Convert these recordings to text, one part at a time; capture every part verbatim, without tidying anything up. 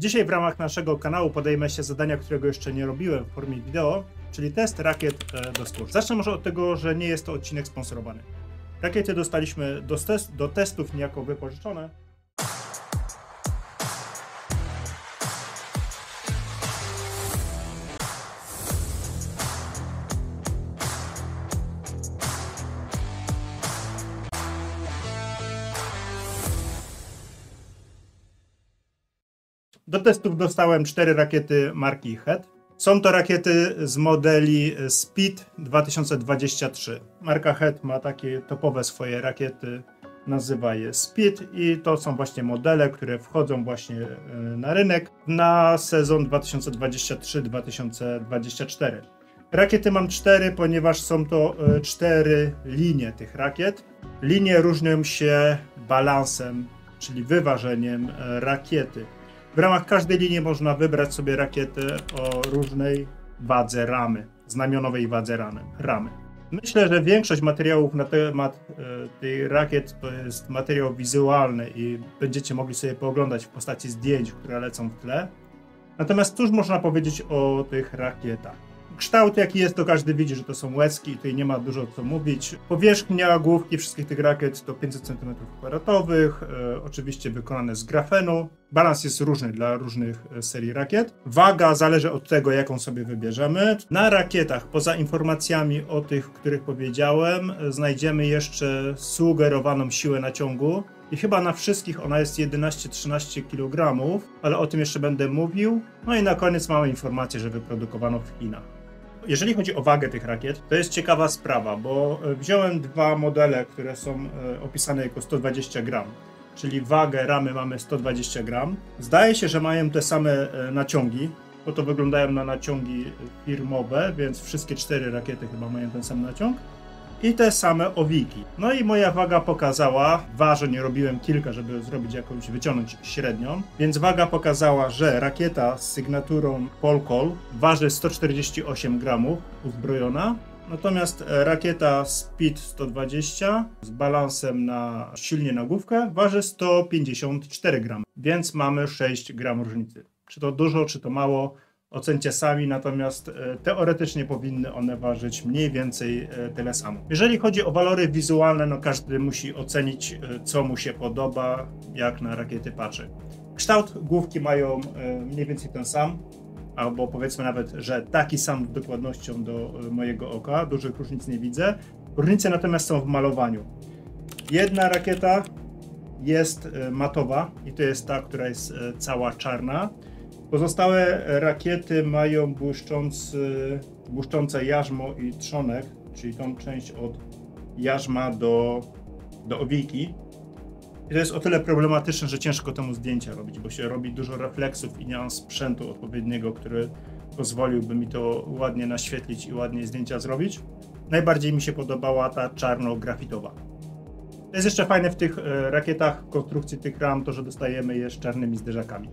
Dzisiaj w ramach naszego kanału podejmę się zadania, którego jeszcze nie robiłem w formie wideo, czyli test rakiet do skór. Zacznę może od tego, że nie jest to odcinek sponsorowany. Rakiety dostaliśmy do, test, do testów niejako wypożyczone. Do testów dostałem cztery rakiety marki Head. Są to rakiety z modeli Speed dwa tysiące dwadzieścia trzy. Marka Head ma takie topowe swoje rakiety, nazywa je Speed i to są właśnie modele, które wchodzą właśnie na rynek na sezon dwa tysiące dwadzieścia trzy dwa tysiące dwadzieścia cztery. Rakiety mam cztery, ponieważ są to cztery linie tych rakiet. Linie różnią się balansem, czyli wyważeniem rakiety. W ramach każdej linii można wybrać sobie rakietę o różnej wadze ramy, znamionowej wadze ramy. ramy. Myślę, że większość materiałów na temat e, tej rakiet to jest materiał wizualny i będziecie mogli sobie pooglądać w postaci zdjęć, które lecą w tle. Natomiast cóż można powiedzieć o tych rakietach? Kształt jaki jest, to każdy widzi, że to są łezki i tutaj nie ma dużo co mówić. Powierzchnia główki wszystkich tych rakiet to pięćset centymetrów kwadratowych, e, oczywiście wykonane z grafenu. Balans jest różny dla różnych serii rakiet. Waga zależy od tego, jaką sobie wybierzemy. Na rakietach, poza informacjami o tych, których powiedziałem, znajdziemy jeszcze sugerowaną siłę naciągu. I chyba na wszystkich ona jest jedenaście trzynaście kilogramów, ale o tym jeszcze będę mówił. No i na koniec mamy informację, że wyprodukowano w Chinach. Jeżeli chodzi o wagę tych rakiet, to jest ciekawa sprawa, bo wziąłem dwa modele, które są opisane jako sto dwadzieścia gram, czyli wagę ramy mamy sto dwadzieścia gram. Zdaje się, że mają te same naciągi, bo to wyglądają na naciągi firmowe, więc wszystkie cztery rakiety chyba mają ten sam naciąg. I te same owiki. No i moja waga pokazała, ważeń robiłem kilka, żeby zrobić jakąś, wyciągnąć średnią, więc waga pokazała, że rakieta z sygnaturą Polkol waży sto czterdzieści osiem gramów uzbrojona, natomiast rakieta Speed sto dwadzieścia z balansem na silnie na główkę waży sto pięćdziesiąt cztery gramy, więc mamy sześć gramów różnicy. Czy to dużo, czy to mało? Ocencie sami, natomiast e, teoretycznie powinny one ważyć mniej więcej e, tyle samo. Jeżeli chodzi o walory wizualne, no każdy musi ocenić, e, co mu się podoba, jak na rakiety patrzy. Kształt główki mają e, mniej więcej ten sam, albo powiedzmy nawet, że taki sam z dokładnością do e, mojego oka. Dużych różnic nie widzę. Różnice natomiast są w malowaniu. Jedna rakieta jest e, matowa i to jest ta, która jest e, cała czarna. Pozostałe rakiety mają błyszczący, błyszczące jarzmo i trzonek, czyli tą część od jarzma do, do owiki. I to jest o tyle problematyczne, że ciężko temu zdjęcia robić, bo się robi dużo refleksów i nie mam sprzętu odpowiedniego, który pozwoliłby mi to ładnie naświetlić i ładnie zdjęcia zrobić. Najbardziej mi się podobała ta czarno-grafitowa. To jest jeszcze fajne w tych rakietach, w konstrukcji tych ram, to że dostajemy je z czarnymi zderzakami.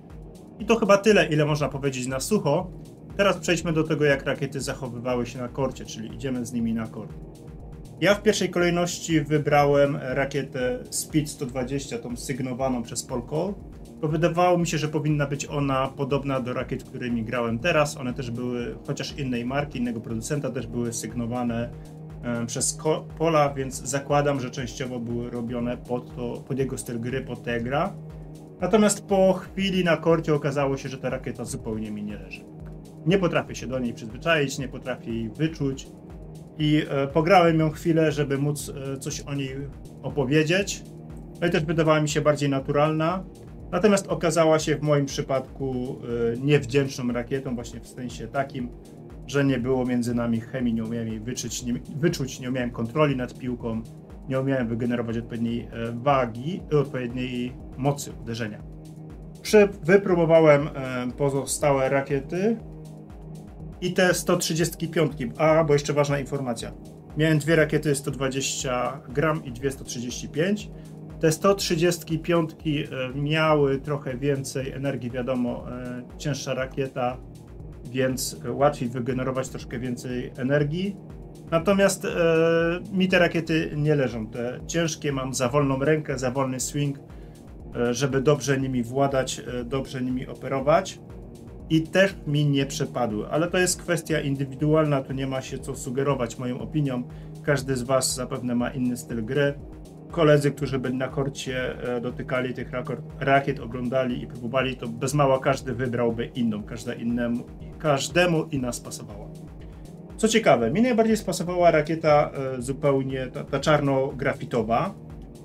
I to chyba tyle, ile można powiedzieć na sucho. Teraz przejdźmy do tego, jak rakiety zachowywały się na korcie, czyli idziemy z nimi na kort. Ja w pierwszej kolejności wybrałem rakietę Speed sto dwadzieścia, tą sygnowaną przez Polkol, bo wydawało mi się, że powinna być ona podobna do rakiet, którymi grałem teraz. One też były, chociaż innej marki, innego producenta, też były sygnowane e, przez Pola, więc zakładam, że częściowo były robione pod, to, pod jego styl gry, pod tę gra. Natomiast po chwili na korcie okazało się, że ta rakieta zupełnie mi nie leży. Nie potrafię się do niej przyzwyczaić, nie potrafię jej wyczuć i e, pograłem ją chwilę, żeby móc e, coś o niej opowiedzieć. No i też wydawała mi się bardziej naturalna. Natomiast okazała się w moim przypadku e, niewdzięczną rakietą, właśnie w sensie takim, że nie było między nami chemii, nie umiałem jej wyczuć, nie, wyczuć, nie umiałem kontroli nad piłką. Nie umiałem wygenerować odpowiedniej wagi i odpowiedniej mocy uderzenia. Wypróbowałem pozostałe rakiety i te sto trzydzieści pięć. A, bo jeszcze ważna informacja. Miałem dwie rakiety sto dwadzieścia gram i dwie sto trzydzieści pięć. Te sto trzydzieści pięć miały trochę więcej energii, wiadomo, cięższa rakieta, więc łatwiej wygenerować troszkę więcej energii. Natomiast e, mi te rakiety nie leżą, te ciężkie, mam za wolną rękę, za wolny swing, żeby dobrze nimi władać, dobrze nimi operować. I też mi nie przepadły, ale to jest kwestia indywidualna, tu nie ma się co sugerować moją opinią. Każdy z Was zapewne ma inny styl gry. Koledzy, którzy byli na korcie, dotykali tych rakiet, oglądali i próbowali, to bez mała każdy wybrałby inną, każda innemu, każdemu inna spasowała. Co ciekawe, mi najbardziej spasowała rakieta zupełnie ta, ta czarno-grafitowa.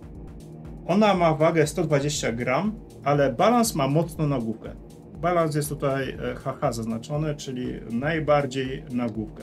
Ona ma wagę sto dwadzieścia gram, ale balans ma mocno na główkę. Balans jest tutaj H H zaznaczony, czyli najbardziej na główkę.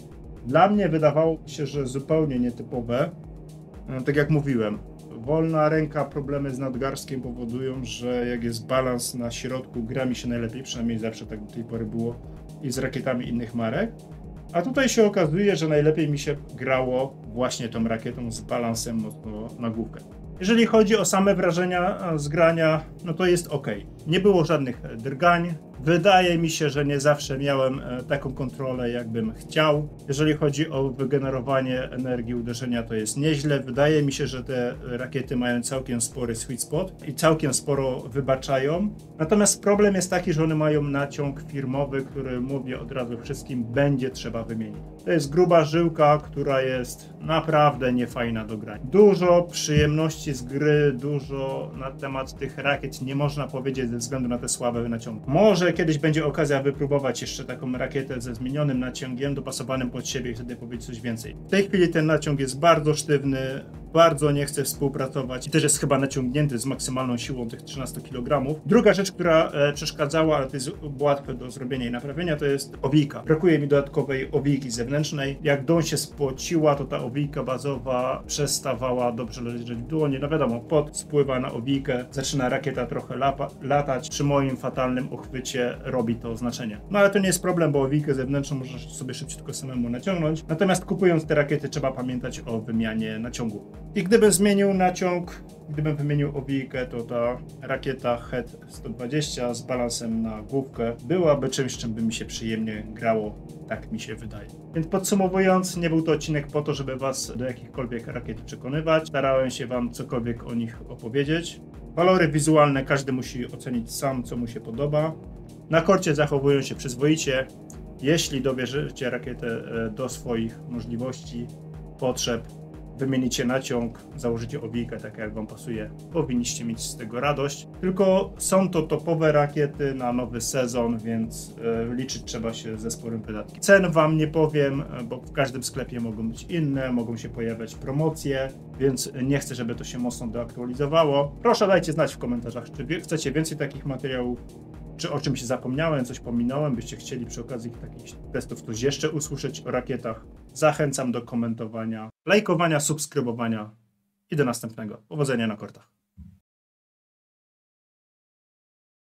Dla mnie wydawało się, że zupełnie nietypowe. Tak jak mówiłem, wolna ręka, problemy z nadgarstkiem powodują, że jak jest balans na środku, gra mi się najlepiej, przynajmniej zawsze tak do tej pory było i z rakietami innych marek. A tutaj się okazuje, że najlepiej mi się grało właśnie tą rakietą z balansem mocno na główkę. Jeżeli chodzi o same wrażenia z grania, no to jest ok. Nie było żadnych drgań. Wydaje mi się, że nie zawsze miałem taką kontrolę, jakbym chciał. Jeżeli chodzi o wygenerowanie energii uderzenia, to jest nieźle. Wydaje mi się, że te rakiety mają całkiem spory sweet spot i całkiem sporo wybaczają. Natomiast problem jest taki, że one mają naciąg firmowy, który, mówię od razu wszystkim, będzie trzeba wymienić. To jest gruba żyłka, która jest naprawdę niefajna do grania. Dużo przyjemności z gry, dużo na temat tych rakiet nie można powiedzieć ze względu na te słabe naciągi. Może kiedyś będzie okazja wypróbować jeszcze taką rakietę ze zmienionym naciągiem, dopasowanym pod siebie i wtedy powiedzieć coś więcej. W tej chwili ten naciąg jest bardzo sztywny, bardzo nie chce współpracować i też jest chyba naciągnięty z maksymalną siłą tych trzynastu kilogramów. Druga rzecz, która e, przeszkadzała, ale to jest łatwe do zrobienia i naprawienia, to jest owijka. Brakuje mi dodatkowej owijki zewnętrznej. Jak dłoń się spłociła, to ta owijka bazowa przestawała dobrze leżeć w dłoni. No wiadomo, pot spływa na owijkę, zaczyna rakieta trochę lapa, latać. Przy moim fatalnym uchwycie robi to znaczenie. No ale to nie jest problem, bo owijkę zewnętrzną możesz sobie szybciutko samemu naciągnąć. Natomiast kupując te rakiety trzeba pamiętać o wymianie naciągu. I gdybym zmienił naciąg, gdybym wymienił owijkę, to ta rakieta Head sto dwadzieścia z balansem na główkę byłaby czymś, czym by mi się przyjemnie grało, tak mi się wydaje. Więc podsumowując, nie był to odcinek po to, żeby Was do jakichkolwiek rakiet przekonywać. Starałem się Wam cokolwiek o nich opowiedzieć. Walory wizualne każdy musi ocenić sam, co mu się podoba. Na korcie zachowują się przyzwoicie. Jeśli dobierzecie rakietę do swoich możliwości, potrzeb, wymienicie naciąg, założycie owijkę, tak jak Wam pasuje, powinniście mieć z tego radość. Tylko są to topowe rakiety na nowy sezon, więc e, liczyć trzeba się ze sporym wydatkiem. Cen Wam nie powiem, bo w każdym sklepie mogą być inne, mogą się pojawiać promocje, więc nie chcę, żeby to się mocno doaktualizowało. Proszę dajcie znać w komentarzach, czy wie, chcecie więcej takich materiałów, czy o czymś zapomniałem, coś pominąłem, byście chcieli przy okazji takich testów coś jeszcze usłyszeć o rakietach. Zachęcam do komentowania, lajkowania, subskrybowania i do następnego. Powodzenia na kortach.